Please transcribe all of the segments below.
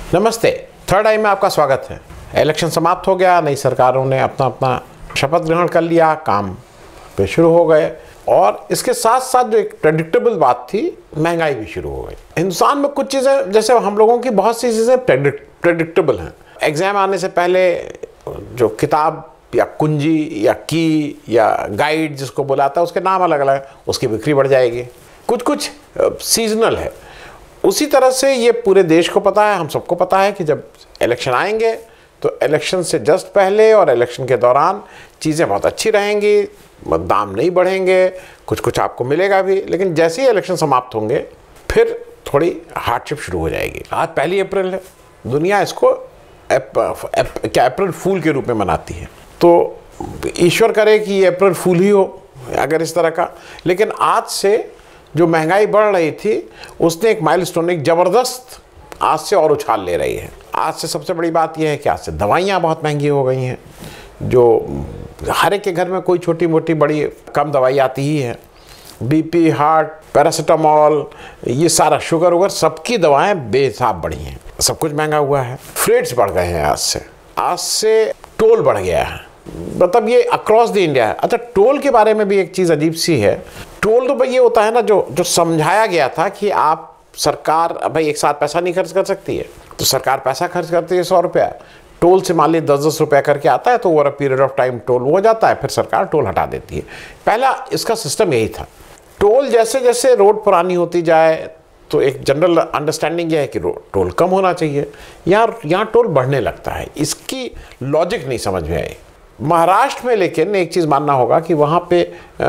नमस्ते, थर्ड आई में आपका स्वागत है। इलेक्शन समाप्त हो गया, नई सरकारों ने अपना अपना शपथ ग्रहण कर लिया, काम पे शुरू हो गए और इसके साथ साथ जो एक प्रेडिक्टेबल बात थी, महंगाई भी शुरू हो गई। हिंदुस्तान में कुछ चीज़ें, जैसे हम लोगों की बहुत सी चीज़ें प्रेडिक्टेबल हैं। एग्ज़ाम आने से पहले जो किताब या कुंजी या की या गाइड जिसको बुलाता है, उसके नाम अलग अलग है, उसकी बिक्री बढ़ जाएगी। कुछ सीजनल है। उसी तरह से ये पूरे देश को पता है, हम सबको पता है कि जब इलेक्शन आएंगे तो इलेक्शन से जस्ट पहले और इलेक्शन के दौरान चीज़ें बहुत अच्छी रहेंगी, दाम नहीं बढ़ेंगे, कुछ आपको मिलेगा भी, लेकिन जैसे ही इलेक्शन समाप्त होंगे फिर थोड़ी हार्डशिप शुरू हो जाएगी। आज 1 अप्रैल है, दुनिया इसको अप्रैल फूल के रूप में मनाती है, तो ईश्वर करे कि ये अप्रैल फूल ही हो अगर इस तरह का। लेकिन आज से जो महंगाई बढ़ रही थी उसने एक माइलस्टोन, एक ज़बरदस्त आज से और उछाल ले रही है। आज से सबसे बड़ी बात यह है कि आज से दवाइयाँ बहुत महंगी हो गई हैं, जो हर एक के घर में कोई छोटी मोटी बड़ी कम दवाई आती ही है। बीपी, हार्ट, पैरासीटामॉल, ये सारा शुगर वुगर सबकी दवाएं बेहिसाब बढ़ी हैं, सब कुछ महंगा हुआ है। फ्रेट्स बढ़ गए हैं, आज से टोल बढ़ गया है, मतलब ये अक्रॉस द इंडिया है। अच्छा, टोल के बारे में भी एक चीज़ अजीब सी है। टोल तो भाई ये होता है ना, जो समझाया गया था कि आप सरकार भाई एक साथ पैसा नहीं खर्च कर सकती है, तो सरकार पैसा खर्च करती है 100 रुपया, टोल से मान ली 10-10 रुपया करके आता है, तो over a period of time toll हो जाता है, फिर सरकार टोल हटा देती है। पहला इसका सिस्टम यही था। टोल जैसे जैसे रोड पुरानी होती जाए तो एक जनरल अंडरस्टैंडिंग यह है कि टोल कम होना चाहिए, यहाँ टोल बढ़ने लगता है। इसकी लॉजिक नहीं समझ में आई महाराष्ट्र में। लेकिन एक चीज़ मानना होगा कि वहाँ पे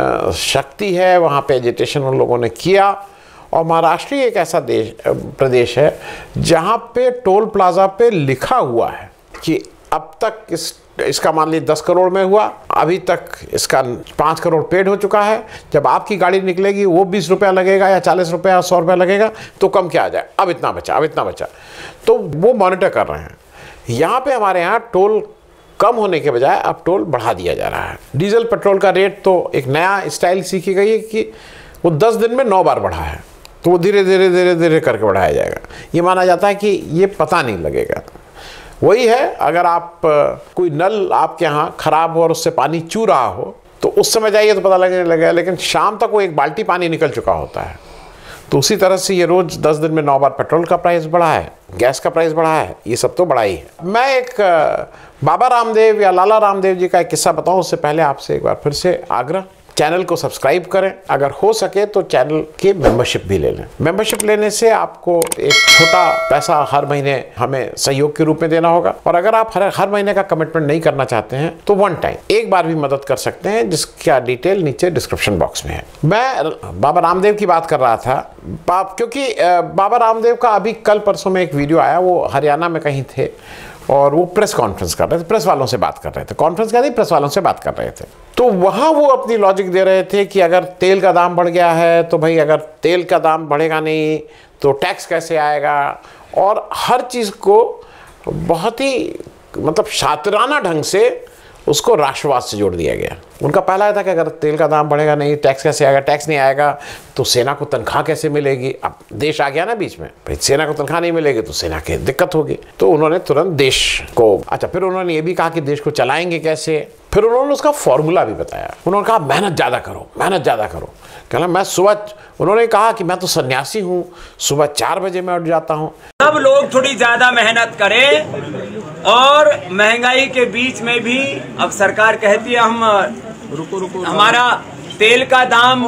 शक्ति है, वहाँ पे एजिटेशन उन लोगों ने किया, और महाराष्ट्र ही एक ऐसा प्रदेश है जहाँ पे टोल प्लाजा पे लिखा हुआ है कि अब तक इसका मान ली 10 करोड़ में हुआ, अभी तक इसका 5 करोड़ पेड हो चुका है। जब आपकी गाड़ी निकलेगी वो 20 रुपया लगेगा या 40 रुपया या 100 रुपया लगेगा, तो कम क्या आ जाए, अब इतना बचा, तो वो मॉनिटर कर रहे हैं। यहाँ पे हमारे यहाँ टोल कम होने के बजाय अब टोल बढ़ा दिया जा रहा है। डीजल पेट्रोल का रेट तो एक नया स्टाइल सीखी गई है कि वो 10 दिन में 9 बार बढ़ा है, तो वो धीरे धीरे करके बढ़ाया जाएगा। ये माना जाता है कि ये पता नहीं लगेगा। वही है, अगर आप कोई नल आपके यहाँ ख़राब हो और उससे पानी चू रहा हो तो उस समय जाइए तो पता लगने लगेगा, लेकिन शाम तक वो एक बाल्टी पानी निकल चुका होता है। तो उसी तरह से ये रोज़ 10 दिन में 9 बार पेट्रोल का प्राइस बढ़ा है, गैस का प्राइस बढ़ा है, ये सब तो बढ़ा ही है। मैं एक बाबा रामदेव या लाला रामदेव जी का एक किस्सा बताऊं, उससे पहले आपसे एक बार फिर से आग्रह, चैनल को सब्सक्राइब करें, अगर हो सके तो चैनल की मेंबरशिप भी ले लें। मेंबरशिप लेने से आपको एक छोटा पैसा हर महीने हमें सहयोग के रूप में देना होगा, और अगर आप हर महीने का कमिटमेंट नहीं करना चाहते हैं तो वन टाइम एक बार भी मदद कर सकते हैं, जिसका डिटेल नीचे डिस्क्रिप्शन बॉक्स में है। मैं बाबा रामदेव की बात कर रहा था, क्योंकि बाबा रामदेव का अभी कल परसों में एक वीडियो आया, वो हरियाणा में कहीं थे और वो प्रेस कॉन्फ्रेंस कर रहे थे, प्रेस वालों से बात कर रहे थे, कॉन्फ्रेंस क्या थी, प्रेस वालों से बात कर रहे थे। तो वहाँ वो अपनी लॉजिक दे रहे थे कि अगर तेल का दाम बढ़ गया है तो भाई अगर तेल का दाम बढ़ेगा नहीं तो टैक्स कैसे आएगा, और हर चीज़ को बहुत ही मतलब शातिराना ढंग से उसको राष्ट्रवाद से जोड़ दिया गया। उनका पहला था कि अगर तेल का दाम बढ़ेगा नहीं, टैक्स कैसे आएगा, टैक्स नहीं आएगा तो सेना को तनख्वाह कैसे मिलेगी। अब देश आ गया ना बीच में, भाई सेना को तनख्वाह नहीं मिलेगी तो सेना की दिक्कत होगी, तो उन्होंने तुरंत देश को, अच्छा फिर उन्होंने ये भी कहा कि देश को चलाएंगे कैसे, फिर उन्होंने उसका फॉर्मूला भी बताया। उन्होंने कहा मेहनत ज़्यादा करो, कहना मैं सुबह, उन्होंने कहा कि मैं तो सन्यासी हूँ, सुबह 4 बजे मैं उठ जाता हूँ। सब लोग थोड़ी ज्यादा मेहनत करें, और महंगाई के बीच में भी अब सरकार कहती है हम रुको हमारा तेल का दाम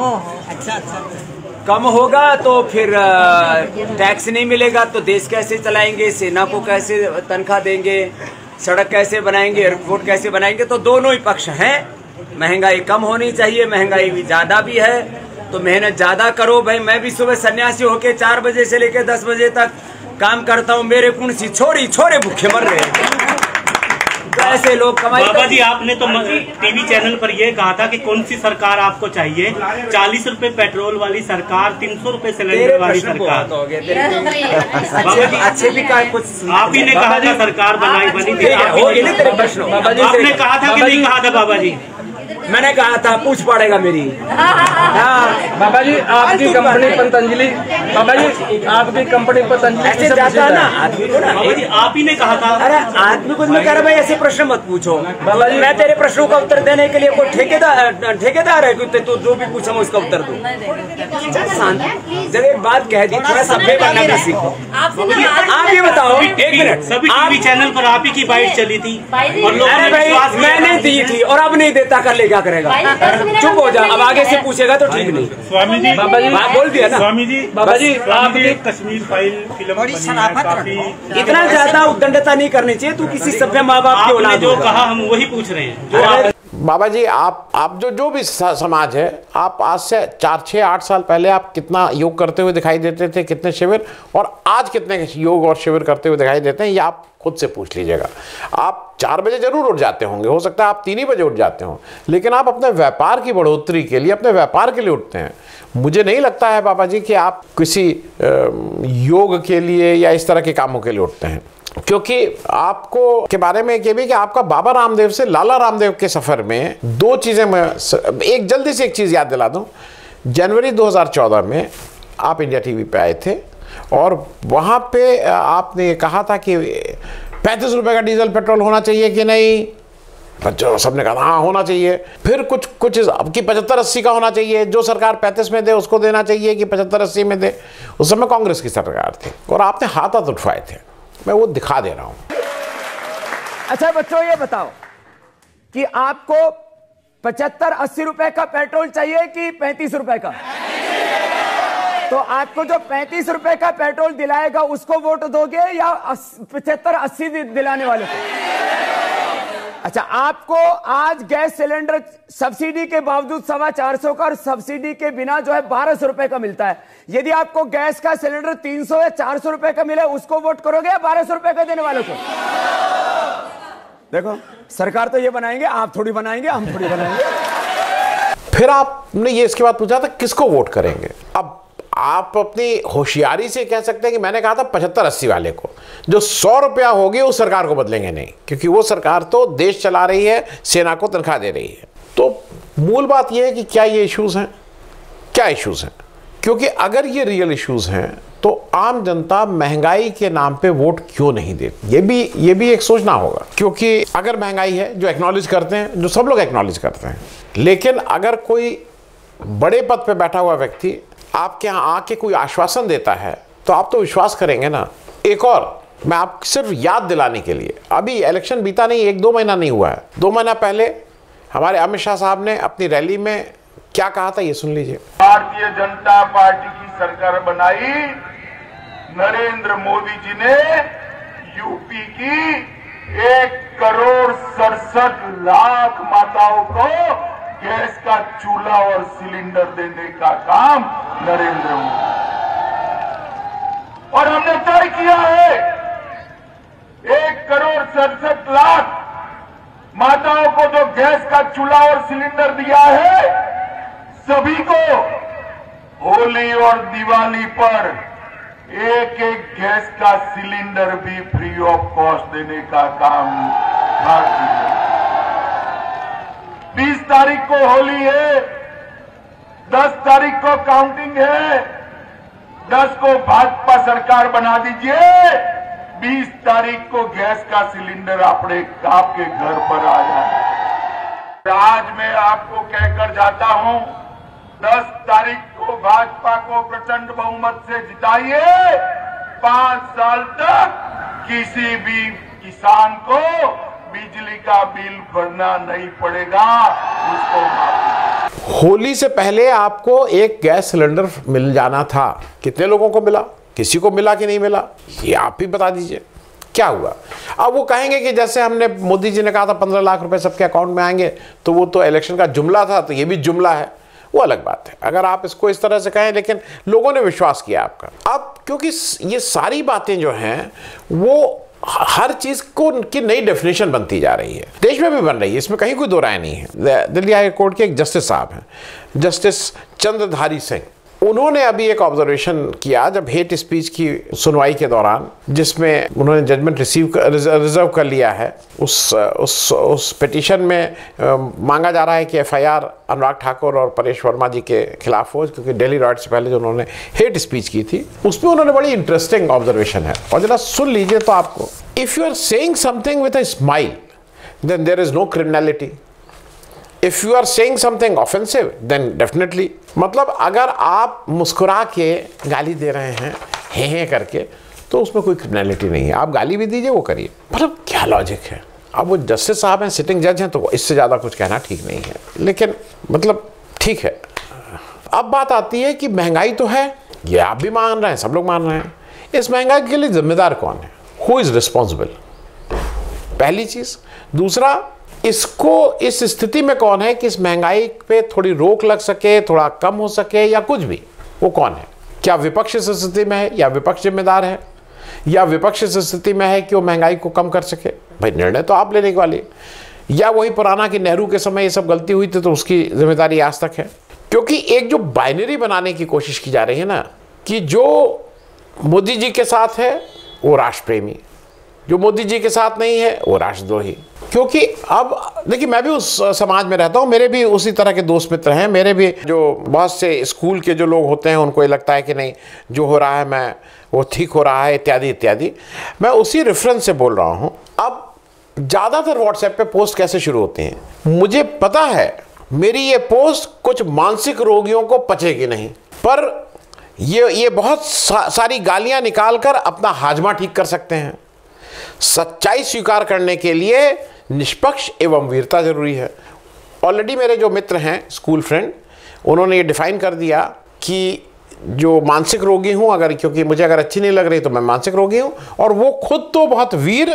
कम होगा तो फिर टैक्स नहीं मिलेगा, तो देश कैसे चलाएंगे, सेना को कैसे तनख्वाह देंगे, सड़क कैसे बनाएंगे, एयरपोर्ट कैसे बनाएंगे। तो दोनों ही पक्ष हैं। महंगाई कम होनी चाहिए, महंगाई भी ज्यादा भी है, तो मेहनत ज्यादा करो। भाई मैं भी सुबह सन्यासी होके 4 बजे से लेकर 10 बजे तक काम करता हूँ, मेरे कुंसी छोरे भूखे मर रहे हैं, तो ऐसे लोग कमाई। बाबा जी, आपने तो टीवी चैनल पर यह कहा था कि कौन सी सरकार आपको चाहिए, 40 रुपए पेट्रोल वाली सरकार, 300 रुपए सिलेंडर वाली सरकार। अच्छे भी का कुछ आप ही ने कहा था सरकार बनी थी, आपने कहा था कि नहीं कहा था बाबा जी? मैंने कहा था पूछ पड़ेगा मेरी। हाँ बाबा जी आपकी कंपनी पतंजलि, बाबा जी आपकी कंपनी पतंजलि ऐसे जाता है ना आदमी को ना। बाबा जी आप ही ने कहा था। अरे आदमी को मैं कह रहा भाई ऐसे प्रश्न मत पूछो। बाबा जी मैं तेरे प्रश्नों का उत्तर देने के लिए कोई ठेकेदार है कि तू जो भी पूछा मैं उसका उत्तर दूं। जब एक बात कह दी थोड़ा सभ्य बनना भी सीखो। आप ये बताओ एक मिनट, सभी टीवी चैनल पर आप ही की बाइट चली थी और लोगों ने विश्वास किया। मैंने दी थी और अब नहीं देता, कर ले क्या करेगा। चुप हो जा, अब आगे से पूछेगा तो ठीक नहीं। स्वामी जी बाबा जी बोल दिया ना। स्वामी जी बाबा जी आपकी कश्मीर फाइल फिल्म बनी है, काफी इतना ज्यादा उद्दंडता नहीं करनी चाहिए। तू किसी सभ्य माँ बाप की आपने औलाद जो होगा। कहा हम वही पूछ रहे हैं जो आप बाबा जी आप जो भी समाज है, आप आज से 4, 6, 8 साल पहले आप कितना योग करते हुए दिखाई देते थे, कितने शिविर, और आज कितने योग और शिविर करते हुए दिखाई देते हैं, ये आप खुद से पूछ लीजिएगा। आप 4 बजे जरूर उठ जाते होंगे, हो सकता है आप 3 ही बजे उठ जाते हो, लेकिन आप अपने व्यापार की बढ़ोतरी के लिए, अपने व्यापार के लिए उठते हैं। मुझे नहीं लगता है बाबा जी कि आप किसी योग के लिए या इस तरह के कामों के लिए उठते हैं, क्योंकि आपको के बारे में ये भी कि आपका बाबा रामदेव से लाला रामदेव के सफर में 2 चीजें मैं एक जल्दी से एक चीज याद दिला दूं। जनवरी 2014 में आप इंडिया टीवी पे आए थे और वहां पे आपने ये कहा था कि 35 रुपए का डीजल पेट्रोल होना चाहिए कि नहीं। बच्चों सबने कहा हाँ होना चाहिए। फिर कुछ कि 75-80 का होना चाहिए, जो सरकार 35 में दे उसको देना चाहिए कि 75-80 में दे। उस समय कांग्रेस की सरकार थी और आपने हाथ उठवाए थे। मैं वो दिखा दे रहा हूं। अच्छा बच्चों ये बताओ कि आपको 75-80 रुपए का पेट्रोल चाहिए कि 35 रुपए का? तो आपको जो 35 रुपए का पेट्रोल दिलाएगा उसको वोट दोगे या 75-80 दिलाने वाले को? अच्छा आपको आज गैस सिलेंडर सब्सिडी के बावजूद 450 का और सब्सिडी के बिना जो है 1200 रुपए का मिलता है। यदि आपको गैस का सिलेंडर 300 या 400 रुपए का मिले उसको वोट करोगे या 1200 रुपए का देने वालों को? देखो सरकार तो ये बनाएंगे, आप थोड़ी बनाएंगे, हम थोड़ी बनाएंगे। फिर आपने ये इसके बाद पूछा था किसको वोट करेंगे। अब आप अपनी होशियारी से कह सकते हैं कि मैंने कहा था 75-80 वाले को, जो 100 रुपया होगी उस सरकार को बदलेंगे नहीं, क्योंकि वो सरकार तो देश चला रही है, सेना को तनख्वाह दे रही है। तो मूल बात यह है कि क्या ये इश्यूज हैं, क्या इश्यूज हैं, क्योंकि अगर ये रियल इश्यूज हैं तो आम जनता महंगाई के नाम पे वोट क्यों नहीं देती, ये भी एक सोचना होगा। क्योंकि अगर महंगाई है, जो एक्नॉलेज करते हैं, जो सब लोग एक्नॉलेज करते हैं, लेकिन अगर कोई बड़े पद पे बैठा हुआ व्यक्ति आपके यहाँ आके कोई आश्वासन देता है तो आप तो विश्वास करेंगे ना। एक और मैं आप सिर्फ याद दिलाने के लिए, अभी इलेक्शन बीता नहीं, 1-2 महीना नहीं हुआ है, 2 महीना पहले हमारे अमित शाह साहब ने अपनी रैली में क्या कहा था, ये सुन लीजिए। भारतीय जनता पार्टी की सरकार बनाई, नरेंद्र मोदी जी ने यूपी की 1,67,00,000 माताओं को गैस का चूल्हा और सिलेंडर देने का काम नरेंद्र मोदी, और हमने तय किया है 1,67,00,000 माताओं को जो गैस का चूल्हा और सिलेंडर दिया है, सभी को होली और दिवाली पर एक गैस का सिलेंडर भी फ्री ऑफ कॉस्ट देने का काम भारतीय। 20 तारीख को होली है, 10 तारीख को काउंटिंग है, 10 को भाजपा सरकार बना दीजिए, 20 तारीख को गैस का सिलेंडर आपके घर पर आ जाए। आज मैं आपको कहकर जाता हूं, 10 तारीख को भाजपा को प्रचंड बहुमत से जिताइए, 5 साल तक किसी भी किसान को बिजली का बिल भरना नहीं पड़ेगा, उसको। होली से पहले आपको एक गैस सिलेंडर मिल जाना था, कितने लोगों को मिला, किसी को मिला कि नहीं मिला, ये आप ही बता दीजिए। क्या हुआ? अब वो कहेंगे कि जैसे हमने मोदी जी ने कहा था 15 लाख रुपए सबके अकाउंट में आएंगे, तो वो तो इलेक्शन का जुमला था, तो ये भी जुमला है, वो अलग बात है अगर आप इसको इस तरह से कहें, लेकिन लोगों ने विश्वास किया आपका। अब क्योंकि ये सारी बातें जो हैं वो हर चीज को की नई डेफिनेशन बनती जा रही है, देश में भी बन रही है, इसमें कहीं कोई दो राय नहीं है। दिल्ली हाई कोर्ट के एक जस्टिस साहब हैं, जस्टिस चंद्रधारी सिंह, उन्होंने अभी एक ऑब्जर्वेशन किया जब हेट स्पीच की सुनवाई के दौरान, जिसमें उन्होंने जजमेंट रिजर्व कर लिया है। उस पिटीशन में मांगा जा रहा है कि एफआईआर अनुराग ठाकुर और परेश वर्मा जी के खिलाफ हो, क्योंकि दिल्ली राइट से पहले जो उन्होंने हेट स्पीच की थी उसमें उन्होंने बड़ी इंटरेस्टिंग ऑब्जर्वेशन है, और जरा सुन लीजिए तो आपको। If you are saying something with a smile then there is no criminality. If you are saying something offensive then definitely, मतलब अगर आप मुस्कुरा के गाली दे रहे हैं हे करके तो उसमें कोई क्रिमिनलिटी नहीं है। आप गाली भी दीजिए, वो करिए। मतलब क्या लॉजिक है। अब वो जस्टिस साहब हैं, सिटिंग जज हैं, तो इससे ज़्यादा कुछ कहना ठीक नहीं है, लेकिन मतलब ठीक है। अब बात आती है कि महंगाई तो है, ये आप भी मान रहे हैं, सब लोग मान रहे हैं। इस महंगाई के लिए जिम्मेदार कौन है? Who is responsible? पहली चीज़। दूसरा, इसको इस स्थिति में कौन है कि इस महंगाई पे थोड़ी रोक लग सके, थोड़ा कम हो सके या कुछ भी, वो कौन है? क्या विपक्ष इस स्थिति में है या विपक्ष जिम्मेदार है, या विपक्ष इस स्थिति में है कि वो महंगाई को कम कर सके? भाई निर्णय तो आप लेने वाले, या वही पुराना कि नेहरू के समय ये सब गलती हुई थी तो उसकी जिम्मेदारी आज तक है? क्योंकि एक जो बाइनरी बनाने की कोशिश की जा रही है ना, कि जो मोदी जी के साथ है वो राष्ट्र प्रेमी, जो मोदी जी के साथ नहीं है वो राष्ट्रद्रोही। क्योंकि अब देखिए, मैं भी उस समाज में रहता हूँ, मेरे भी उसी तरह के दोस्त मित्र हैं, मेरे भी जो बहुत से स्कूल के जो लोग होते हैं उनको ये लगता है कि नहीं जो हो रहा है मैं वो ठीक हो रहा है, इत्यादि इत्यादि। मैं उसी रेफरेंस से बोल रहा हूँ। अब ज़्यादातर व्हाट्सएप पे पोस्ट कैसे शुरू होती हैं? मुझे पता है मेरी ये पोस्ट कुछ मानसिक रोगियों को पचेगी नहीं, पर ये बहुत सारी गालियाँ निकाल कर अपना हाजमा ठीक कर सकते हैं। सच्चाई स्वीकार करने के लिए निष्पक्ष एवं वीरता जरूरी है। ऑलरेडी मेरे जो मित्र हैं, स्कूल फ्रेंड, उन्होंने ये डिफाइन कर दिया कि जो मानसिक रोगी हूँ, अगर क्योंकि मुझे अगर अच्छी नहीं लग रही तो मैं मानसिक रोगी हूँ, और वो खुद तो बहुत वीर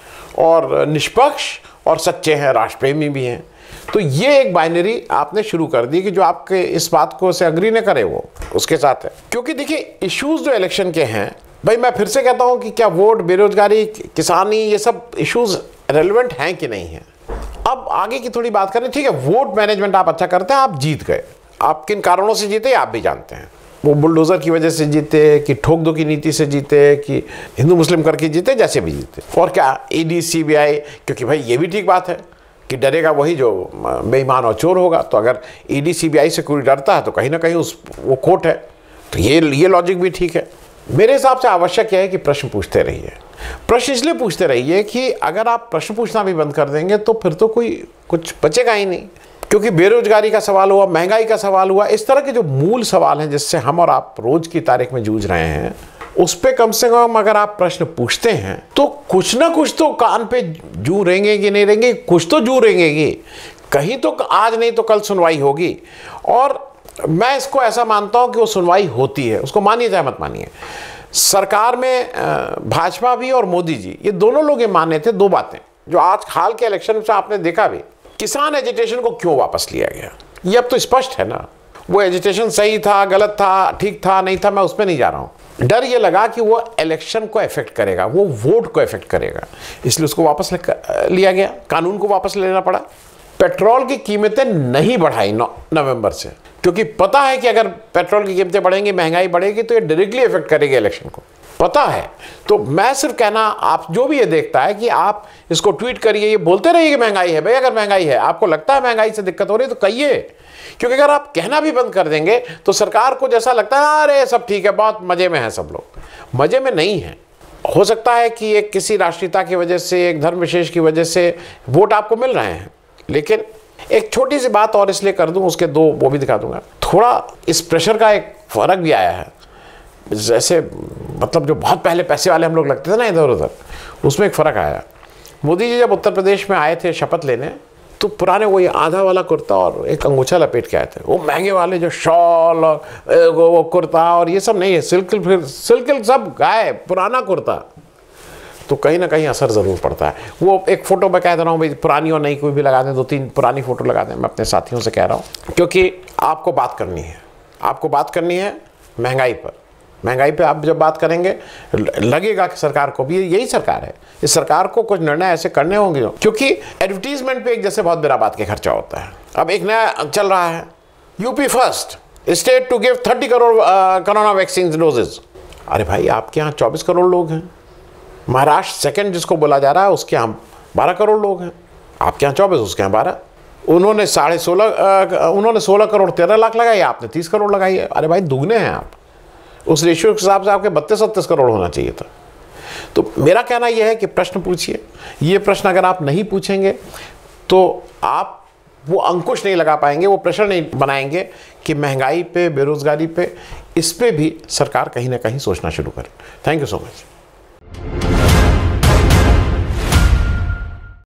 और निष्पक्ष और सच्चे हैं, राष्ट्रप्रेमी भी हैं। तो ये एक बाइनरी आपने शुरू कर दी कि जो आपके इस बात को से अग्री न करे वो उसके साथ है। क्योंकि देखिए, इश्यूज जो इलेक्शन के हैं, भाई मैं फिर से कहता हूँ कि क्या वोट, बेरोजगारी, किसानी, ये सब इश्यूज रेलेवेंट हैं कि नहीं हैं? अब आगे की थोड़ी बात करें। ठीक है, वोट मैनेजमेंट आप अच्छा करते हैं, आप जीत गए। आप किन कारणों से जीते आप भी जानते हैं। वो बुलडोजर की वजह से जीते, कि ठोक दो की नीति से जीते, कि हिंदू मुस्लिम करके जीते, जैसे भी जीते। और क्या ईडी सीबीआई, क्योंकि भाई ये भी ठीक बात है कि डरेगा वही जो बेईमान और चोर होगा। तो अगर ईडी सीबीआई से कोई डरता है तो कहीं ना कहीं वो खोट है। तो ये लॉजिक भी ठीक है। मेरे हिसाब से आवश्यक यह है कि प्रश्न पूछते रहिए। प्रश्न इसलिए पूछते रहिए कि अगर आप प्रश्न पूछना भी बंद कर देंगे तो फिर तो कोई कुछ बचेगा ही नहीं। क्योंकि बेरोजगारी का सवाल हुआ, महंगाई का सवाल हुआ, इस तरह के जो मूल सवाल हैं जिससे हम और आप रोज की तारीख में जूझ रहे हैं, उस पे कम से कम अगर आप प्रश्न पूछते हैं तो कुछ ना कुछ तो कान पे जू रहेंगे कि नहीं रहेंगे, कुछ तो जू रहेंगे। कहीं तो आज नहीं तो कल सुनवाई होगी। और मैं इसको ऐसा मानता हूं कि वो सुनवाई होती है, उसको मानिए चाहे मत मानिए। सरकार में भाजपा भी और मोदी जी, ये दोनों लोग ये माने थे दो बातें जो आज हाल के इलेक्शन से आपने देखा भी। किसान एजिटेशन को क्यों वापस लिया गया, ये अब तो स्पष्ट है ना। वो एजिटेशन सही था, गलत था, ठीक था, नहीं था, मैं उस पर नहीं जा रहा हूं। डर ये लगा कि वो इलेक्शन को इफेक्ट करेगा, वो वोट को इफेक्ट करेगा, इसलिए उसको वापस लिया गया, कानून को वापस लेना पड़ा। पेट्रोल की कीमतें नहीं बढ़ाई नवंबर से, क्योंकि पता है कि अगर पेट्रोल की कीमतें बढ़ेंगी, महंगाई बढ़ेगी तो ये डायरेक्टली इफेक्ट करेगी इलेक्शन को, पता है। तो मैं सिर्फ कहना, आप जो भी ये देखता है कि आप इसको ट्वीट करिए, ये बोलते रहिए कि महंगाई है। भाई अगर महंगाई है, आपको लगता है महंगाई से दिक्कत हो रही है तो कहिए, क्योंकि अगर आप कहना भी बंद कर देंगे तो सरकार को जैसा लगता है अरे सब ठीक है, बहुत मजे में है सब लोग। मजे में नहीं है। हो सकता है कि एक किसी राष्ट्रीयता की वजह से, एक धर्म विशेष की वजह से वोट आपको मिल रहे हैं, लेकिन एक छोटी सी बात और इसलिए कर दूं, उसके दो वो भी दिखा दूंगा। थोड़ा इस प्रेशर का एक फर्क भी आया है। जैसे मतलब जो बहुत पहले पैसे वाले हम लोग लगते थे ना इधर उधर, उसमें एक फ़र्क आया। मोदी जी जब उत्तर प्रदेश में आए थे शपथ लेने, तो पुराने वही आधा वाला कुर्ता और एक अंगूछा लपेट के आए थे। वो महंगे वाले जो शॉल और वो कुर्ता और ये सब नहीं है, सिल्क सब गाय, पुराना कुर्ता। तो कहीं ना कहीं असर ज़रूर पड़ता है। वो एक फ़ोटो मैं कह दे रहा हूँ भाई, पुरानी और नई कोई भी लगा दें, 2-3 पुरानी फ़ोटो लगा दें। मैं अपने साथियों से कह रहा हूँ, क्योंकि आपको बात करनी है, आपको बात करनी है महंगाई पर। महंगाई पे आप जब बात करेंगे, लगेगा कि सरकार को भी, यही सरकार है, इस सरकार को कुछ निर्णय ऐसे करने होंगे, क्योंकि एडवर्टीजमेंट पे एक जैसे बहुत बिना बात के खर्चा होता है। अब एक नया चल रहा है UP first, state to give 30 crore corona vaccine doses. अरे भाई आपके यहाँ 24 करोड़ लोग हैं, महाराष्ट्र सेकंड जिसको बोला जा रहा है उसके यहाँ 12 करोड़ लोग हैं, आपके यहाँ 24 उसके यहाँ 12। उन्होंने 16 करोड़ 13 लाख लगाई, आपने 30 करोड़ लगाई है। अरे भाई दुगने हैं आप, उस रेशियो के हिसाब से आपके 32-33 करोड़ होना चाहिए था। तो मेरा कहना यह है कि प्रश्न पूछिए, ये प्रश्न अगर आप नहीं पूछेंगे तो आप वो अंकुश नहीं लगा पाएंगे, वो प्रेशर नहीं बनाएंगे कि महंगाई पे, बेरोजगारी पे, इस पे भी सरकार कहीं ना कहीं सोचना शुरू करे। Thank you so much.